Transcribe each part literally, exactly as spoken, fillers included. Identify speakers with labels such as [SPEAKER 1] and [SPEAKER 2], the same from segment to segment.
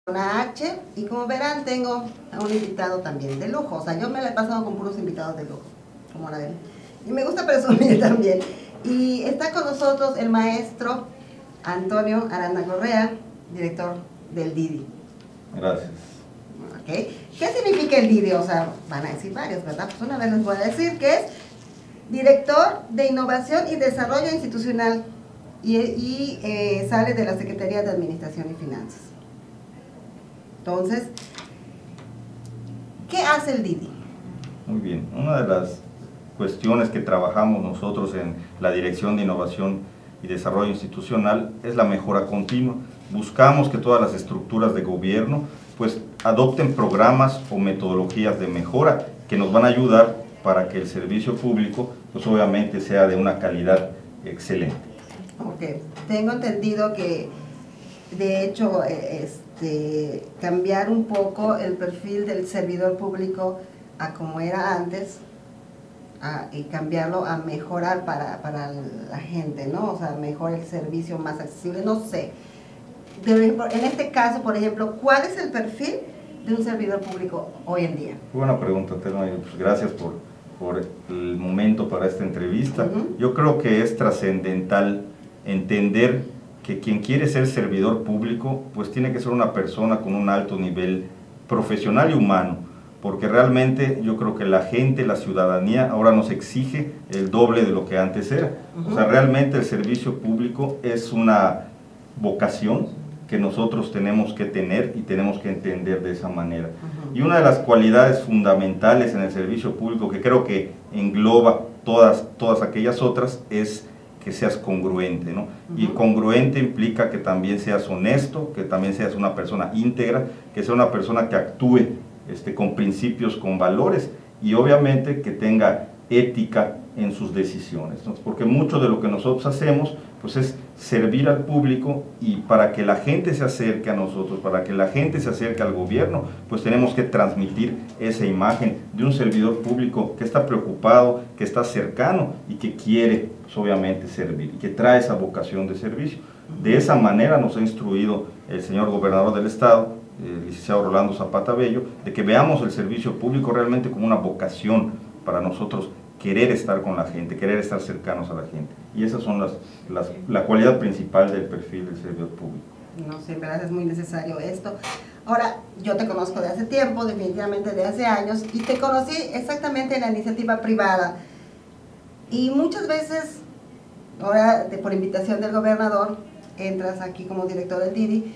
[SPEAKER 1] Una H, y como verán tengo a un invitado también de lujo. O sea, yo me la he pasado con puros invitados de lujo, como la ven, y me gusta presumir también. Y está con nosotros el maestro Antonio Aranda Correa, director del Didi.
[SPEAKER 2] Gracias.
[SPEAKER 1] ¿Okay? ¿Qué significa el Didi? O sea, van a decir varios, ¿verdad? Pues una vez les voy a decir que es Director de Innovación y Desarrollo Institucional, y, y eh, sale de la Secretaría de Administración y Finanzas. Entonces, ¿qué hace el Didi?
[SPEAKER 2] Muy bien, una de las cuestiones que trabajamos nosotros en la Dirección de Innovación y Desarrollo Institucional es la mejora continua. Buscamos que todas las estructuras de gobierno pues adopten programas o metodologías de mejora que nos van a ayudar para que el servicio público pues obviamente sea de una calidad excelente.
[SPEAKER 1] Ok, tengo entendido que de hecho este, cambiar un poco el perfil del servidor público a como era antes, a, y cambiarlo a mejorar para, para la gente, ¿no? O sea, mejor el servicio, más accesible, no sé. De, en este caso, por ejemplo, ¿cuál es el perfil de un servidor público hoy en día?
[SPEAKER 2] Buena pregunta, Telma, pues gracias por, por el momento para esta entrevista. Uh-huh. Yo creo que es trascendental entender que quien quiere ser servidor público, pues tiene que ser una persona con un alto nivel profesional y humano, porque realmente yo creo que la gente, la ciudadanía, ahora nos exige el doble de lo que antes era. Uh-huh. O sea, realmente el servicio público es una vocación que nosotros tenemos que tener y tenemos que entender de esa manera. Uh-huh. Y una de las cualidades fundamentales en el servicio público, que creo que engloba todas, todas aquellas otras, es que seas congruente, ¿no? Uh-huh. Y congruente implica que también seas honesto, que también seas una persona íntegra, que sea una persona que actúe este, con principios, con valores, y obviamente que tenga ética en sus decisiones, ¿no? Porque mucho de lo que nosotros hacemos pues es servir al público, y para que la gente se acerque a nosotros, para que la gente se acerque al gobierno, pues tenemos que transmitir esa imagen de un servidor público que está preocupado, que está cercano y que quiere pues, obviamente servir, y que trae esa vocación de servicio. De esa manera nos ha instruido el señor gobernador del estado, el licenciado Rolando Zapata Bello, de que veamos el servicio público realmente como una vocación para nosotros, querer estar con la gente, querer estar cercanos a la gente. Y esas son las, las, la cualidad principal del perfil del servidor público.
[SPEAKER 1] No sé, en verdad es muy necesario esto. Ahora, yo te conozco de hace tiempo, definitivamente de hace años, y te conocí exactamente en la iniciativa privada. Y muchas veces, ahora de, por invitación del gobernador, entras aquí como director del Didi.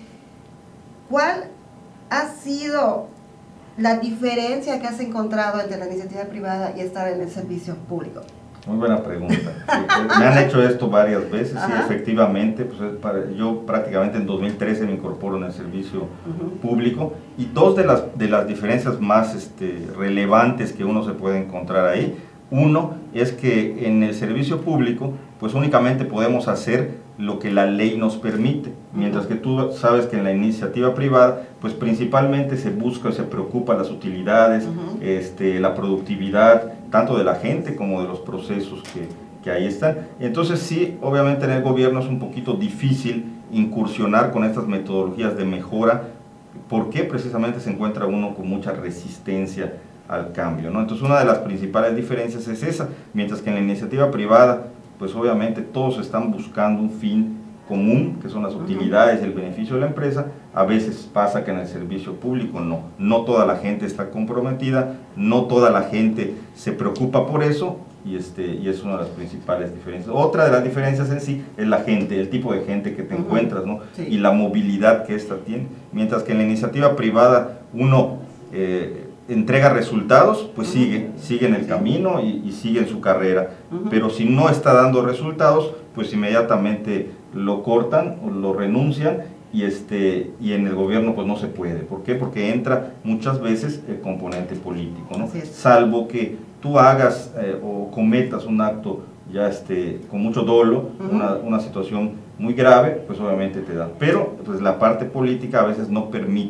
[SPEAKER 1] ¿Cuál ha sido la diferencia que has encontrado entre la iniciativa privada y estar en el servicio público?
[SPEAKER 2] Muy buena pregunta. Sí, me han hecho esto varias veces. Ajá. Sí, efectivamente, pues para, yo prácticamente en dos mil trece me incorporo en el servicio uh-huh. público, y dos de las, de las diferencias más este, relevantes que uno se puede encontrar ahí, uno es que en el servicio público pues únicamente podemos hacer lo que la ley nos permite, mientras que tú sabes que en la iniciativa privada pues principalmente se busca y se preocupa las utilidades, uh-huh. este, la productividad, tanto de la gente como de los procesos que, que ahí están. Entonces sí, obviamente en el gobierno es un poquito difícil incursionar con estas metodologías de mejora, porque precisamente se encuentra uno con mucha resistencia al cambio, ¿no? Entonces una de las principales diferencias es esa, mientras que en la iniciativa privada pues obviamente todos están buscando un fin común, que son las utilidades y el beneficio de la empresa. A veces pasa que en el servicio público no, no toda la gente está comprometida, no toda la gente se preocupa por eso, y, este, y es una de las principales diferencias. Otra de las diferencias en sí es la gente, el tipo de gente que te uh-huh. encuentras, ¿no? Sí. Y la movilidad que ésta tiene, mientras que en la iniciativa privada uno eh, entrega resultados, pues uh-huh. sigue, sigue en el camino y, y sigue en su carrera, uh-huh. pero si no está dando resultados, pues inmediatamente lo cortan o lo renuncian, y, este, y en el gobierno pues no se puede. ¿Por qué? Porque entra muchas veces el componente político, ¿no? Salvo que tú hagas eh, o cometas un acto ya este, con mucho dolo, uh-huh. una, una situación muy grave, pues obviamente te da. Pero pues la parte política a veces no permite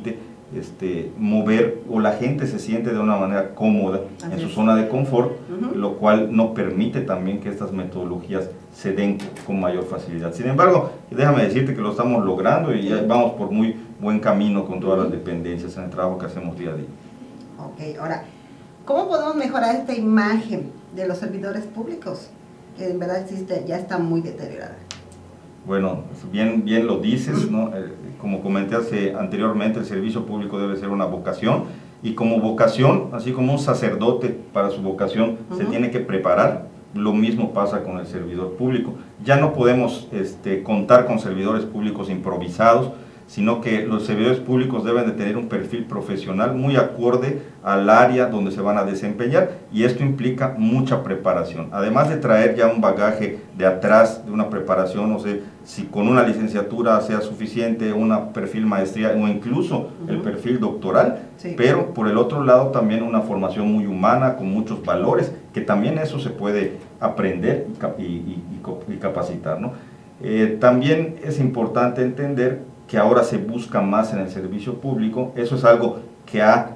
[SPEAKER 2] este, mover, o la gente se siente de una manera cómoda
[SPEAKER 1] Así
[SPEAKER 2] en su
[SPEAKER 1] es.
[SPEAKER 2] zona de confort,
[SPEAKER 1] Uh-huh.
[SPEAKER 2] lo cual no permite también que estas metodologías se den con mayor facilidad. Sin embargo, déjame decirte que lo estamos logrando y ya vamos por muy buen camino con todas las dependencias en el trabajo que hacemos día a día.
[SPEAKER 1] Ok, ahora, ¿cómo podemos mejorar esta imagen de los servidores públicos? Que en verdad existe, ya está muy deteriorada.
[SPEAKER 2] Bueno, bien, bien lo dices, ¿no? Eh, como comenté hace, anteriormente, el servicio público debe ser una vocación, y como vocación, así como un sacerdote para su vocación uh-huh. se tiene que preparar, lo mismo pasa con el servidor público. Ya no podemos este, contar con servidores públicos improvisados, sino que los servidores públicos deben de tener un perfil profesional muy acorde al área donde se van a desempeñar, y esto implica mucha preparación. Además de traer ya un bagaje de atrás, de una preparación, no sé si con una licenciatura sea suficiente, un perfil maestría o incluso uh-huh. el perfil doctoral, sí. pero por el otro lado también una formación muy humana, con muchos valores, que también eso se puede aprender y, y, y, y capacitar, ¿no? Eh, también es importante entender que ahora se busca más en el servicio público. Eso es algo que ha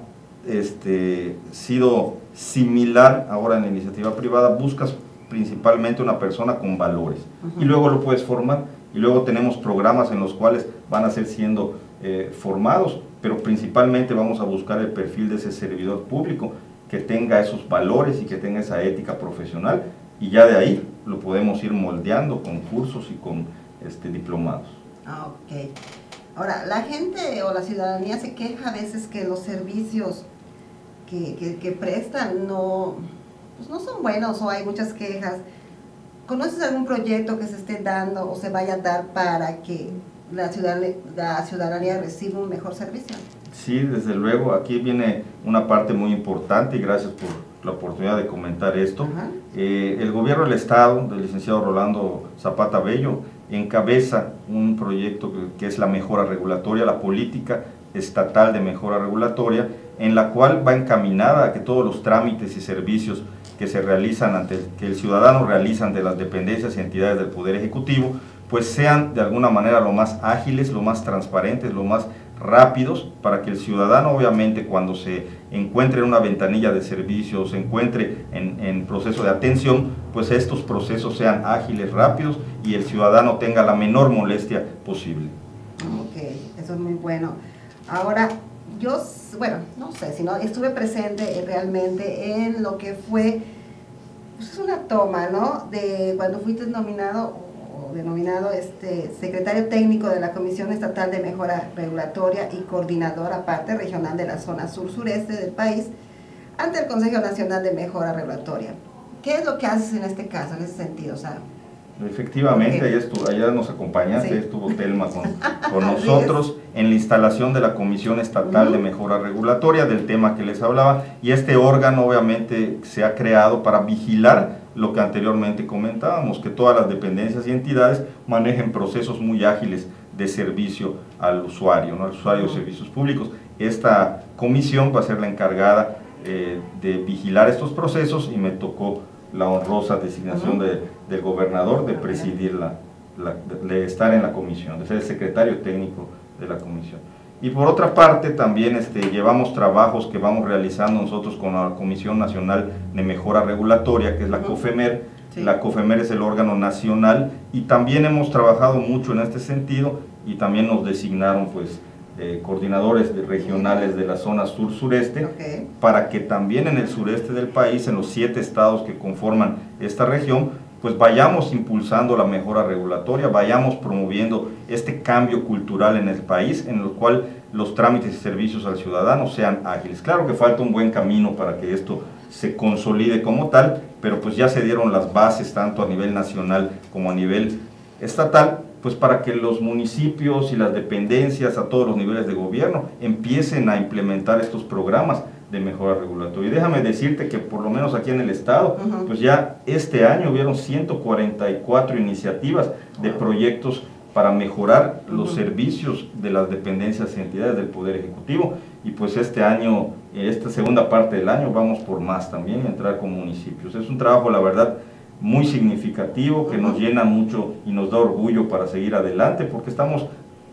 [SPEAKER 2] este, sido similar ahora en la iniciativa privada. Buscas principalmente una persona con valores uh-huh. y luego lo puedes formar, y luego tenemos programas en los cuales van a ser siendo eh, formados, pero principalmente vamos a buscar el perfil de ese servidor público que tenga esos valores y que tenga esa ética profesional, y ya de ahí lo podemos ir moldeando con cursos y con este, diplomados.
[SPEAKER 1] Ah, ok. Ahora, la gente o la ciudadanía se queja a veces que los servicios que, que, que prestan no, pues no son buenos, o hay muchas quejas. ¿Conoces algún proyecto que se esté dando o se vaya a dar para que la ciudadanía, la ciudadanía reciba un mejor servicio?
[SPEAKER 2] Sí, desde luego, aquí viene una parte muy importante, y gracias por la oportunidad de comentar esto. Uh-huh. eh, el gobierno del Estado, del licenciado Rolando Zapata Bello, encabeza un proyecto que, que es la mejora regulatoria, la política estatal de mejora regulatoria, en la cual va encaminada a que todos los trámites y servicios que se realizan ante el, que el ciudadano realiza ante las dependencias y entidades del Poder Ejecutivo, pues sean de alguna manera lo más ágiles, lo más transparentes, lo más rápidos, para que el ciudadano, obviamente, cuando se encuentre en una ventanilla de servicio, se encuentre en, en proceso de atención, pues estos procesos sean ágiles, rápidos, y el ciudadano tenga la menor molestia posible.
[SPEAKER 1] Ok, eso es muy bueno. Ahora, yo, bueno, no sé, si no, estuve presente realmente en lo que fue, pues es una toma, ¿no?, de cuando fuiste nominado denominado este, secretario técnico de la Comisión Estatal de Mejora Regulatoria y coordinador aparte regional de la zona sur-sureste del país ante el Consejo Nacional de Mejora Regulatoria. ¿Qué es lo que haces en este caso, en ese sentido? O sea,
[SPEAKER 2] efectivamente, allá, estuvo, allá nos acompañaste, sí. estuvo Telma con, con nosotros en la instalación de la Comisión Estatal uh-huh. de Mejora Regulatoria, del tema que les hablaba, y este órgano obviamente se ha creado para vigilar lo que anteriormente comentábamos, que todas las dependencias y entidades manejen procesos muy ágiles de servicio al usuario, ¿no?, al usuario de servicios públicos. Esta comisión va a ser la encargada eh, de vigilar estos procesos, y me tocó la honrosa designación de, del gobernador de presidir la, la, de estar en la comisión, de ser el secretario técnico de la comisión. Y por otra parte también este, llevamos trabajos que vamos realizando nosotros con la Comisión Nacional de Mejora Regulatoria, que es la COFEMER. Sí. La COFEMER es el órgano nacional, y también hemos trabajado mucho en este sentido, y también nos designaron pues eh, coordinadores de, regionales de la zona sur-sureste, okay. para que también en el sureste del país, en los siete estados que conforman esta región, pues vayamos impulsando la mejora regulatoria, vayamos promoviendo este cambio cultural en el país, en el cual los trámites y servicios al ciudadano sean ágiles. Claro que falta un buen camino para que esto se consolide como tal, pero pues ya se dieron las bases tanto a nivel nacional como a nivel estatal, pues para que los municipios y las dependencias a todos los niveles de gobierno empiecen a implementar estos programas de mejora regulatoria. Y déjame decirte que por lo menos aquí en el estado, uh-huh. pues ya este año hubieron ciento cuarenta y cuatro iniciativas de proyectos para mejorar los uh-huh. servicios de las dependencias y entidades del Poder Ejecutivo, y pues este año, esta segunda parte del año, vamos por más también, y entrar con municipios. Es un trabajo, la verdad, muy significativo, que uh-huh. nos llena mucho y nos da orgullo para seguir adelante, porque estamos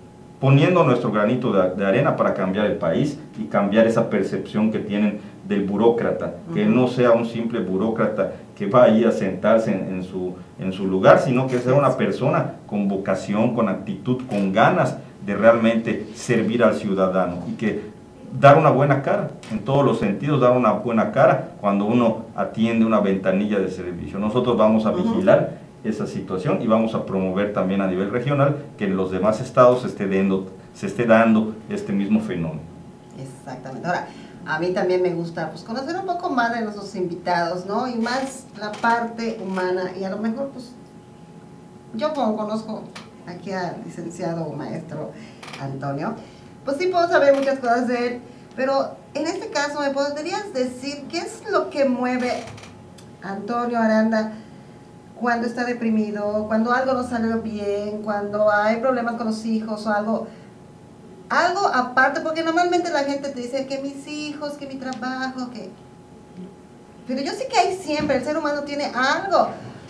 [SPEAKER 2] poniendo nuestro granito de, de arena para cambiar el país y cambiar esa percepción que tienen del burócrata, uh-huh. que no sea un simple burócrata que va ahí a sentarse en, en, su, en su lugar, sino que sea una persona con vocación, con actitud, con ganas de realmente servir al ciudadano y que dar una buena cara, en todos los sentidos, dar una buena cara cuando uno atiende una ventanilla de servicio. Nosotros vamos a vigilar uh-huh. esa situación y vamos a promover también a nivel regional que en los demás estados se esté dando, se esté dando este mismo fenómeno.
[SPEAKER 1] Exactamente. Ahora, a mí también me gusta pues, conocer un poco más de nuestros invitados, ¿no? Y más la parte humana, y a lo mejor, pues, yo como conozco aquí al licenciado o maestro Antonio, pues sí puedo saber muchas cosas de él, pero en este caso, ¿me podrías decir qué es lo que mueve a Antonio Aranda cuando está deprimido, cuando algo no sale bien, cuando hay problemas con los hijos o algo? Algo aparte, porque normalmente la gente te dice que mis hijos, que mi trabajo, que... Pero yo sé que hay siempre, el ser humano tiene algo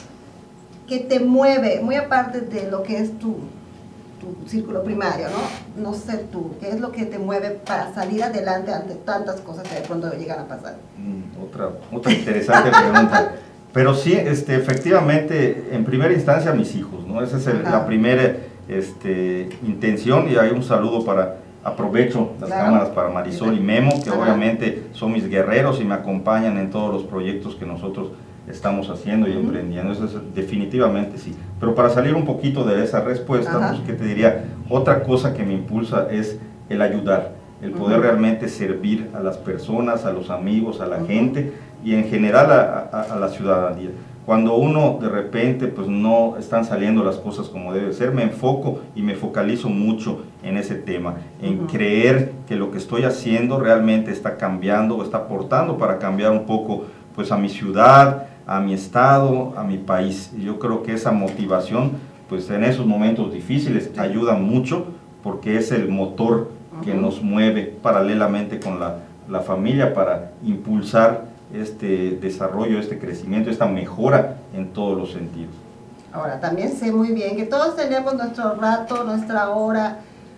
[SPEAKER 1] que te mueve, muy aparte de lo que es tu... tu círculo primario, ¿no? No sé tú, ¿qué es lo que te mueve para salir adelante ante tantas cosas que de pronto llegan a pasar?
[SPEAKER 2] Mm, otra, otra interesante pregunta. Pero sí, este, efectivamente, en primera instancia mis hijos, ¿no? Esa es el, la primera este, intención, y hay un saludo para, aprovecho las claro. cámaras para Marisol y Memo, que Ajá. obviamente son mis guerreros y me acompañan en todos los proyectos que nosotros estamos haciendo y uh-huh. emprendiendo. Eso es definitivamente sí. Pero para salir un poquito de esa respuesta, uh-huh. pues que te diría, otra cosa que me impulsa es el ayudar, el poder uh-huh. realmente servir a las personas, a los amigos, a la uh-huh. gente y en general a, a, a la ciudadanía. Cuando uno de repente pues no están saliendo las cosas como debe ser, me enfoco y me focalizo mucho en ese tema, en uh-huh. creer que lo que estoy haciendo realmente está cambiando o está aportando para cambiar un poco pues a mi ciudad, a mi estado, a mi país. Y yo creo que esa motivación, pues en esos momentos difíciles, sí. ayuda mucho, porque es el motor uh-huh. que nos mueve paralelamente con la, la familia para impulsar este desarrollo, este crecimiento, esta mejora en todos los sentidos.
[SPEAKER 1] Ahora, también sé muy bien que todos tenemos nuestro rato, nuestra hora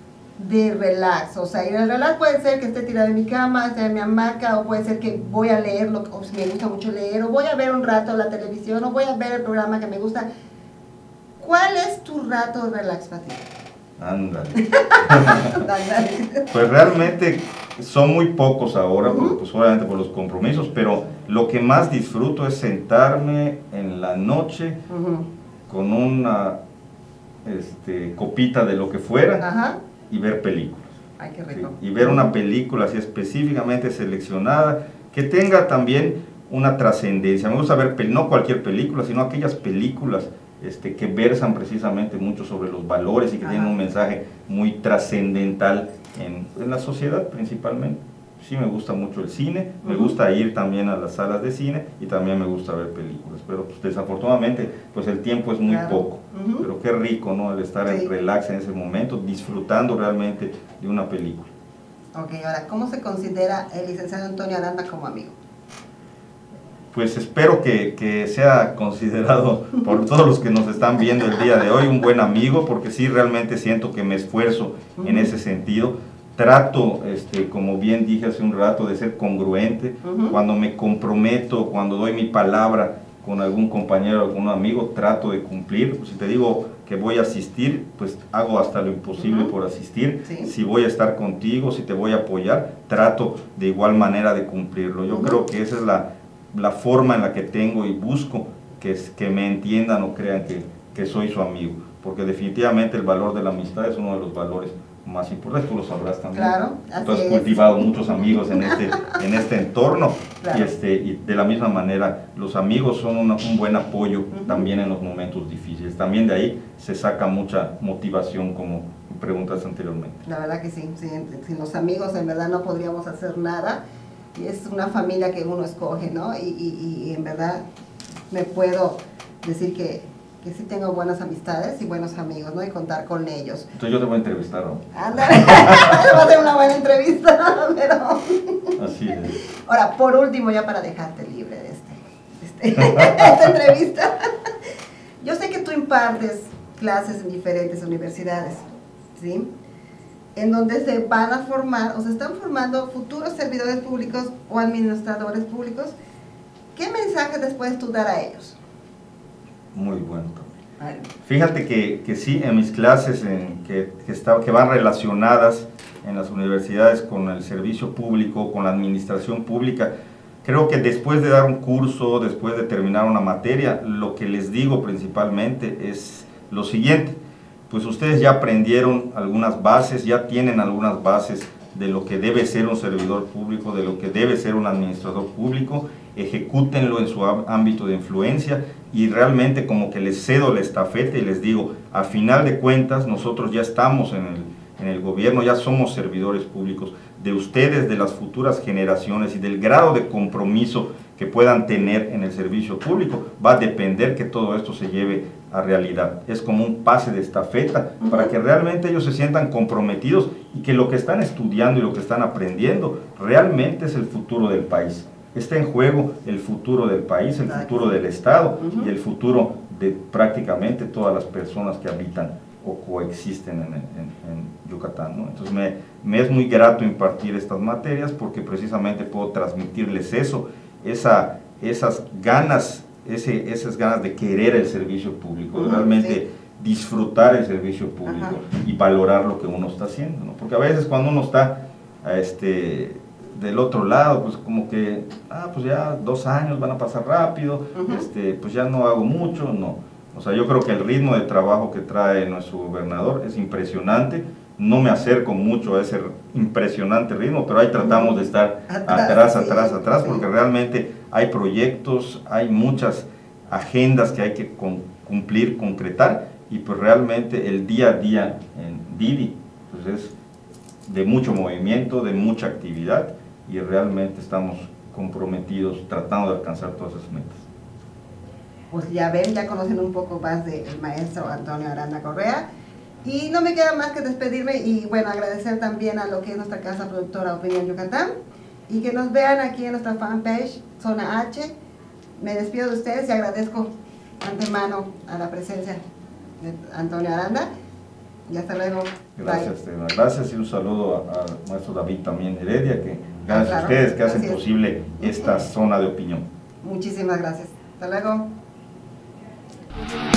[SPEAKER 1] de relax, o sea, y el relax puede ser que esté tirado en mi cama, esté en mi hamaca, o puede ser que voy a leer, lo, o si me gusta mucho leer, o voy a ver un rato la televisión, o voy a ver el programa que me gusta. ¿Cuál es tu rato de relax para ti?
[SPEAKER 2] Ándale. Pues realmente son muy pocos ahora, uh-huh. porque, pues obviamente por los compromisos, pero lo que más disfruto es sentarme en la noche uh-huh. con una este, copita de lo que fuera, uh-huh. y ver películas.
[SPEAKER 1] Ay, qué rico.
[SPEAKER 2] Sí, y ver una película así específicamente seleccionada, que tenga también una trascendencia. Me gusta ver, no cualquier película, sino aquellas películas este, que versan precisamente mucho sobre los valores y que Ajá. tienen un mensaje muy trascendental en, en la sociedad principalmente. Sí me gusta mucho el cine, uh-huh. me gusta ir también a las salas de cine y también me gusta ver películas, pero pues, desafortunadamente pues el tiempo es muy claro. poco, uh-huh. pero qué rico, ¿no? El estar sí. en relax en ese momento, disfrutando realmente de una película.
[SPEAKER 1] Ok, ahora, ¿cómo se considera el licenciado Antonio Aranda como amigo?
[SPEAKER 2] Pues espero que, que sea considerado por todos los que nos están viendo el día de hoy un buen amigo, porque sí realmente siento que me esfuerzo uh-huh. en ese sentido. Trato, este, como bien dije hace un rato, de ser congruente. Uh-huh. Cuando me comprometo, cuando doy mi palabra con algún compañero o algún amigo, trato de cumplir. Pues si te digo que voy a asistir, pues hago hasta lo imposible uh-huh. por asistir. Sí. Si voy a estar contigo, si te voy a apoyar, trato de igual manera de cumplirlo. Yo uh-huh. creo que esa es la, la forma en la que tengo y busco que, es, que me entiendan o crean que, que soy su amigo. Porque definitivamente el valor de la amistad es uno de los valores más importante, tú lo sabrás también.
[SPEAKER 1] Claro,
[SPEAKER 2] tú has cultivado es. muchos amigos en este, en este entorno, claro. y, este, y de la misma manera los amigos son una, un buen apoyo uh-huh. también en los momentos difíciles. También de ahí se saca mucha motivación, como preguntas anteriormente.
[SPEAKER 1] La verdad que sí, sí, sin los amigos en verdad no podríamos hacer nada, y es una familia que uno escoge, ¿no? Y, y, y en verdad me puedo decir que que sí tengo buenas amistades y buenos amigos, ¿no? Y contar con ellos.
[SPEAKER 2] Entonces yo te voy a entrevistar, ¿no?
[SPEAKER 1] Ándale, va a ser una buena entrevista, pero...
[SPEAKER 2] Así es.
[SPEAKER 1] Ahora, por último, ya para dejarte libre de, este, de este, esta entrevista, yo sé que tú impartes clases en diferentes universidades, ¿sí? en donde se van a formar o se están formando futuros servidores públicos o administradores públicos. ¿Qué mensaje les puedes tú dar a ellos?
[SPEAKER 2] Muy bueno también. Fíjate que, que sí, en mis clases en que, que, está, que van relacionadas en las universidades con el servicio público, con la administración pública, creo que después de dar un curso, después de terminar una materia, lo que les digo principalmente es lo siguiente: pues ustedes ya aprendieron algunas bases, ya tienen algunas bases de lo que debe ser un servidor público, de lo que debe ser un administrador público, ejecútenlo en su ámbito de influencia y realmente como que les cedo la estafeta y les digo, a final de cuentas nosotros ya estamos en el, en el gobierno, ya somos servidores públicos. De ustedes, de las futuras generaciones y del grado de compromiso que puedan tener en el servicio público, va a depender que todo esto se lleve a realidad. Es como un pase de estafeta para que realmente ellos se sientan comprometidos y que lo que están estudiando y lo que están aprendiendo realmente es el futuro del país. Está en juego el futuro del país, el futuro del Estado y el futuro de prácticamente todas las personas que habitan o coexisten en, en, en Yucatán, ¿no? Entonces me, me es muy grato impartir estas materias porque precisamente puedo transmitirles eso, esa, esas ganas, ese, esas ganas de querer el servicio público, de realmente sí. disfrutar el servicio público. Ajá. Y valorar lo que uno está haciendo, ¿no? Porque a veces cuando uno está este, del otro lado, pues como que, ah, pues ya dos años van a pasar rápido, uh-huh. este, pues ya no hago mucho, no. O sea, yo creo que el ritmo de trabajo que trae nuestro gobernador es impresionante. No me acerco mucho a ese impresionante ritmo, pero ahí tratamos de estar atrás, atrás, sí, atrás, atrás, sí. porque realmente hay proyectos, hay muchas agendas que hay que cumplir, concretar, y pues realmente el día a día en Didi pues es de mucho movimiento, de mucha actividad, y realmente estamos comprometidos tratando de alcanzar todas esas metas.
[SPEAKER 1] Pues ya ven, ya conocen un poco más del maestro Antonio Aranda Correa, y no me queda más que despedirme y bueno, agradecer también a lo que es nuestra casa productora Opinión Yucatán, y que nos vean aquí en nuestra fanpage Zona H. Me despido de ustedes y agradezco antemano a la presencia de Antonio Aranda, y hasta luego.
[SPEAKER 2] Gracias, Tena. Gracias, y un saludo al maestro David también Heredia, que gracias ah, claro, a ustedes que hacen posible esta zona de opinión.
[SPEAKER 1] Muchísimas gracias. Hasta luego.